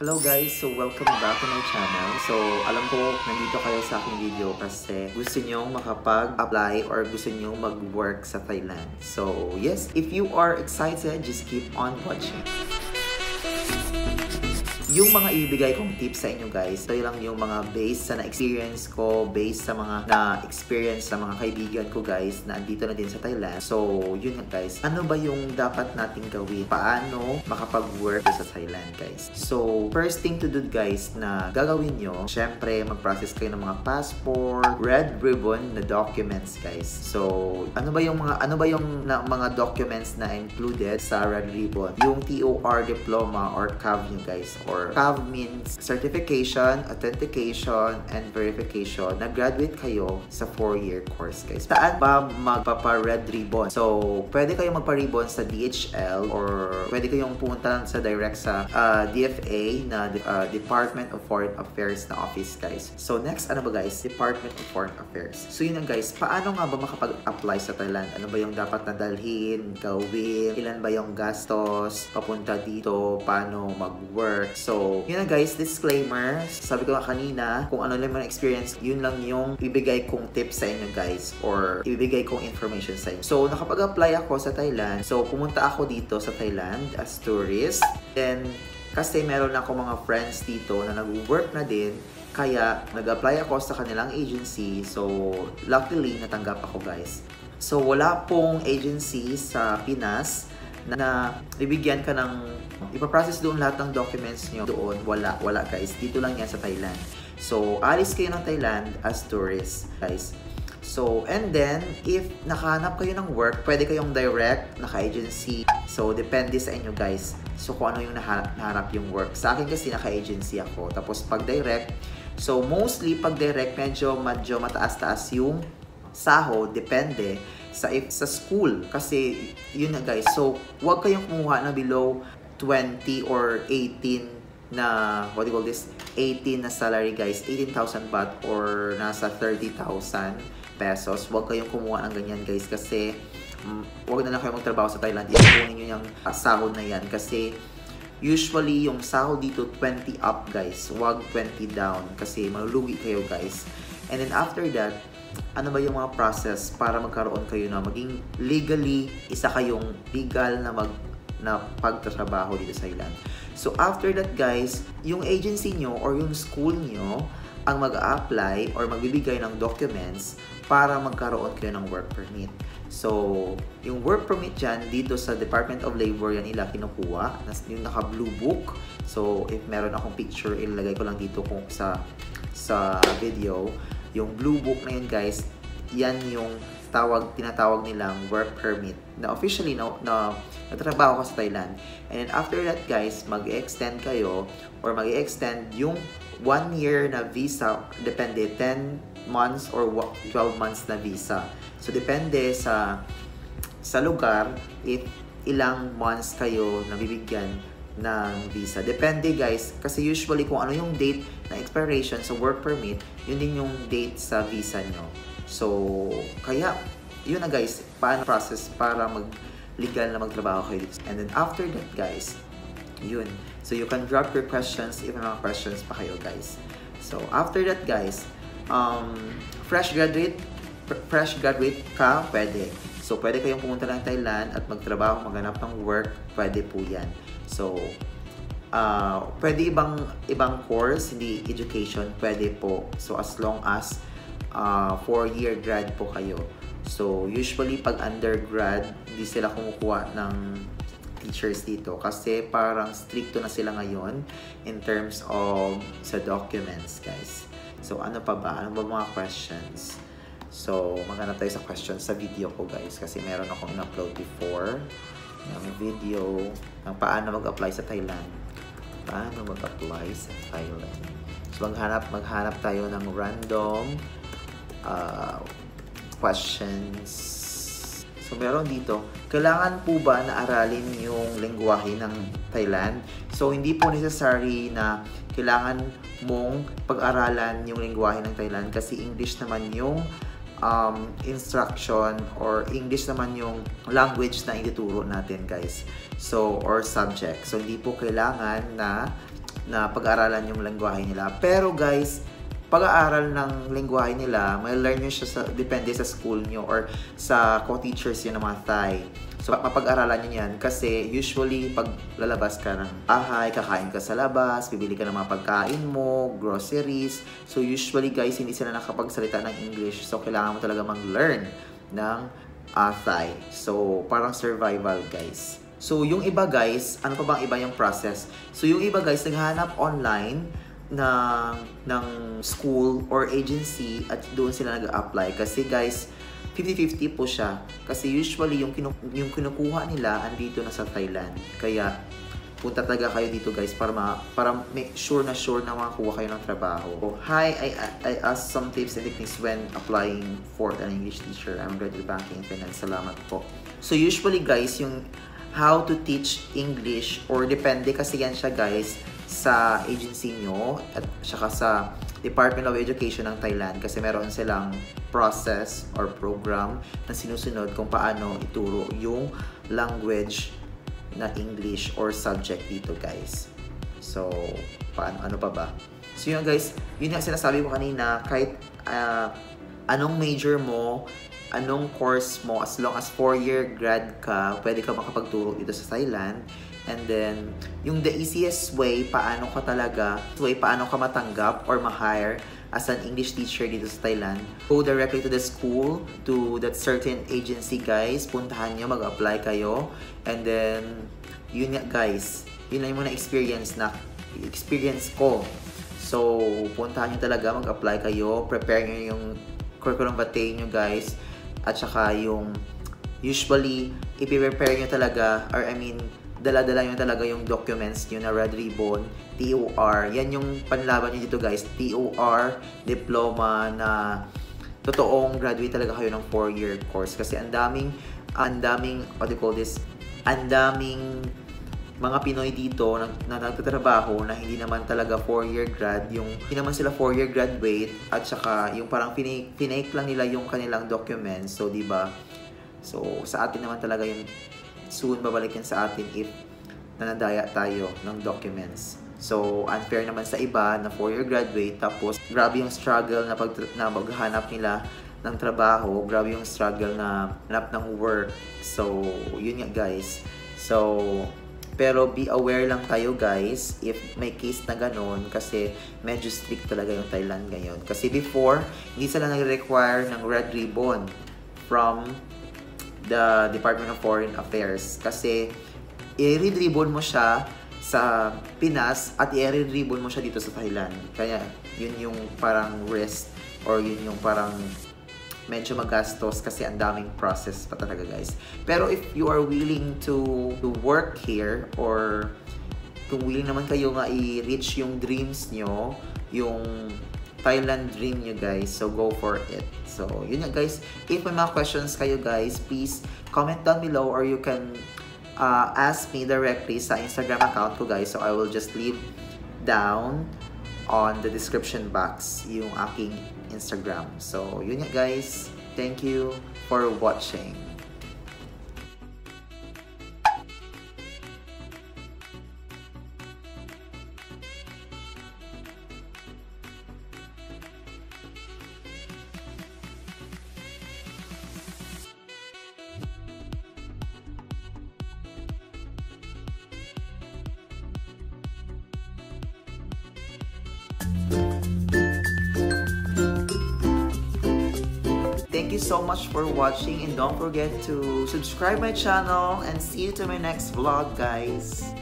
Hello guys! So welcome back to my channel. So alam ko nandito kayo sa aking video kasi gusto nyo makapag-apply or gusto nyo mag-work sa Thailand. So yes, if you are excited, just keep on watching. Yung mga ibibigay kong tips sa inyo guys, ito lang yung mga based sa na-experience ko, based sa mga na-experience sa mga kaibigan ko guys na andito na din sa Thailand. So, yun nga guys. Ano ba yung dapat nating gawin? Paano makapag-work sa Thailand guys? So, first thing to do guys na gagawin nyo, syempre mag-process kayo ng mga passport, red ribbon na documents guys. So, ano ba yung mga documents na included sa red ribbon? Yung TOR diploma or CAV nyo guys, or CAV means certification, authentication, and verification na graduate kayo sa 4-year course guys. Saan ba magpapa-red ribbon? So, pwede kayong magpa-ribbon sa DHL or pwede kayong pumunta lang sa direct sa DFA na Department of Foreign Affairs na office guys. So, next ano ba guys? Department of Foreign Affairs. So, yun lang guys. Paano nga ba makapag-apply sa Thailand? Ano ba yung dapat na dalhin, gawin? Ilan ba yung gastos? Papunta dito? Paano mag-work? So, yun na guys, disclaimer. Sabi ko nga kanina, kung ano lang yung experience, yun lang yung ibigay kong tips sa inyo guys or ibigay kong information sa inyo. So, nakapag-apply ako sa Thailand. So, pumunta ako dito sa Thailand as tourist. Then, kasi meron ako mga friends dito na nag-work na din. Kaya, nag-apply ako sa kanilang agency. So, luckily, natanggap ako guys. So, wala pong agency sa Pinas na bibigyan ka ng ipaprocess doon lahat ng documents nyo doon. Wala guys. Dito lang yan sa Thailand. So, alis kayo ng Thailand as tourist guys. So, and then, if nakahanap kayo ng work, pwede kayong direct, naka-agency. So, depende sa inyo guys. So, kung ano yung nahanap yung work. Sa akin kasi naka-agency ako. Tapos, pag direct, so mostly pag direct, medyo mataas-taas yung sahod, depende sa school kasi yun na guys. So wag kayong kumuha na below 20 or 18 na what do you call this, 18 na salary guys, 18,000 baht or nasa 30,000 pesos. Wag kayong kumuha ng ganyan guys kasi wag na lang kayo magtrabaho sa Thailand. Ipunin nyo yung sahod na yan kasi usually yung sahod dito 20 up guys, wag 20 down kasi malulugi kayo guys. And then after that, ano ba yung mga process para magkaroon kayo na maging legally, isa kayong legal na pagtatrabaho dito sa Thailand. So after that guys, yung agency nyo or yung school nyo ang mag-a-apply or magbibigay ng documents para magkaroon kayo ng work permit. So, yung work permit dyan, dito sa Department of Labor, yan nila kinukuha. Yung naka-blue book. So, if meron akong picture, ilalagay ko lang dito kung sa video. Yung blue book na yun guys, yan yung tinatawag nilang work permit na officially na natrabaho ka sa Thailand. And then after that guys, mag-extend kayo or mag-extend yung 1 year na visa, depende 10 months or 12 months na visa. So depende sa lugar if ilang months kayo nabibigyan ng visa. Depende guys, kasi usually kung ano yung date na expiration sa work permit, yun din yung date sa visa nyo. So, kaya, yun na guys, paano process para legal na magtrabaho kayo dito. And then after that guys, yun. So, you can drop your questions, if may mga questions pa kayo guys. So, after that guys, fresh graduate ka, pwede. So, pwede kayong pumunta ng Thailand at magtrabaho, maghanap ng work, pwede po yan. So, pwede ibang course, hindi education, pwede po. So, as long as 4-year grad po kayo. So, usually pag undergrad, hindi sila kumukuha ng teachers dito kasi parang stricto na sila ngayon in terms of sa documents, guys. So, ano pa ba? Ano ba mga questions? So, maghanap tayo sa questions sa video ko, guys, kasi meron akong in-upload before ng video ng paano mag-apply sa Thailand. Paano mag-apply sa Thailand. So, maghanap tayo ng random questions. So, meron dito, kailangan po ba na aralin yung lengguwahe ng Thailand? So, hindi po necessary na kailangan mong pag-aralan yung lengguwahe ng Thailand kasi English naman yung instruction or English naman yung language na ituturo natin guys. So, or subject. So, hindi po kailangan na na pag-aaralan yung lengguwahe nila. Pero guys, pag-aaral ng lengguwahe nila, may learn nyo siya depende sa school nyo or sa co-teachers yun ng mga Thai. So, mapag-aralan nyo yan kasi usually, pag lalabas ka ng bahay, kakain ka sa labas, bibili ka ng mga pagkain mo, groceries. So, usually guys, hindi sila nakapagsalita ng English. So, kailangan mo talaga mag-learn ng Thai. So, parang survival guys. So, yung iba guys, ano pa bang iba yung process? So, yung iba guys, naghahanap online ng school or agency at doon sila nag-apply. Kasi guys, 50-50 po siya. Kasi usually, yung kinukuha nila, andito na sa Thailand. Kaya, punta talaga kayo dito guys para make sure na makakuha kayo ng trabaho. So, hi, I asked some tips and techniques when applying for an English teacher. I'm graduate banking and finance. Salamat po. So, usually guys, yung how to teach English or depende kasi yan siya guys sa agency nyo at saka sa Department of Education ng Thailand kasi meron silang process or program na sinusunod kung paano ituro yung language na English or subject dito guys. So, ano pa ba? So yun guys, yun yung sinasabi ko kanina, kahit anong major mo, anong course mo, as long as 4-year grad ka, pwede ka makapagturo dito sa Thailand. And then, yung the easiest way, paano ka matanggap or ma-hire as an English teacher dito sa Thailand, go directly to the school, to that certain agency guys, puntahan nyo, mag-apply kayo. And then, yun nga guys, yun lang yung mga experience ko. So, puntahan nyo talaga, mag-apply kayo, prepare nyo yung curriculum vitae nyo guys, at saka yung, usually, i-prepare nyo talaga, or I mean, dala-dala nyo talaga yung documents nyo na red ribbon, TOR. Yan yung panlaban nyo dito guys. TOR, diploma na totoong graduate talaga kayo ng 4-year course. Kasi ang daming, what do you call this? Ang daming mga Pinoy dito na nagtatrabaho na hindi naman talaga 4-year grad. Hindi naman sila 4-year graduate at saka yung parang pinake lang nila yung kanilang documents. So, diba? So, sa atin naman talaga yung soon babalik yan sa atin if nanadaya tayo ng documents. So, unfair naman sa iba na 4-year graduate tapos grabe yung struggle na maghanap nila ng trabaho, grabe yung struggle na hanap ng work. So, yun nga guys. So, pero be aware lang tayo guys if may case na ganun kasi medyo strict talaga yung Thailand ngayon. Kasi before, hindi sila nag-require ng red ribbon from the Department of Foreign Affairs kasi i-red ribbon mo siya sa Pinas at i-red ribbon mo siya dito sa Thailand. Kaya yun yung parang risk or yun yung parang medyo magastos kasi ang daming process pa talaga guys. Pero if you are willing to work here or kung willing naman kayo nga i-reach yung dreams nyo, yung Thailand dream nyo guys, so go for it. So yun nga guys, if may mga questions kayo guys, please comment down below or you can ask me directly sa Instagram account ko guys. So I will just leave down on the description box yung aking Instagram. So yun nga guys, thank you for watching. Thank you so much for watching and don't forget to subscribe my channel and see you to my next vlog guys.